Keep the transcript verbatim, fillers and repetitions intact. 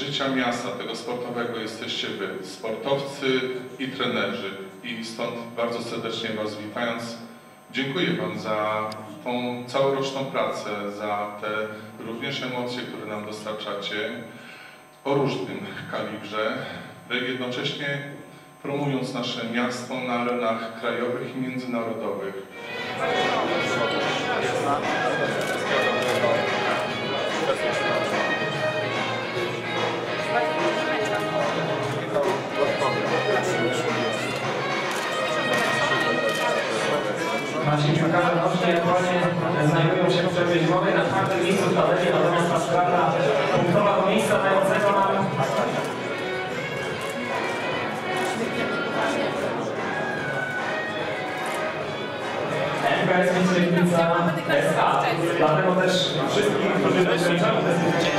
życia miasta, tego sportowego jesteście wy, sportowcy i trenerzy. I stąd bardzo serdecznie was witając, dziękuję wam za tą całoroczną pracę, za te również emocje, które nam dostarczacie o różnym kalibrze, jednocześnie promując nasze miasto na arenach krajowych i międzynarodowych. Nasi piłkarze nożni aktualnie znajdują się w przerwie zimowej na czwartym miejscu w tabeli, natomiast ta sprawa punktowa do miejsca dającego nam M K S Legnica S A. Dlatego też wszystkim, którzy doświadczają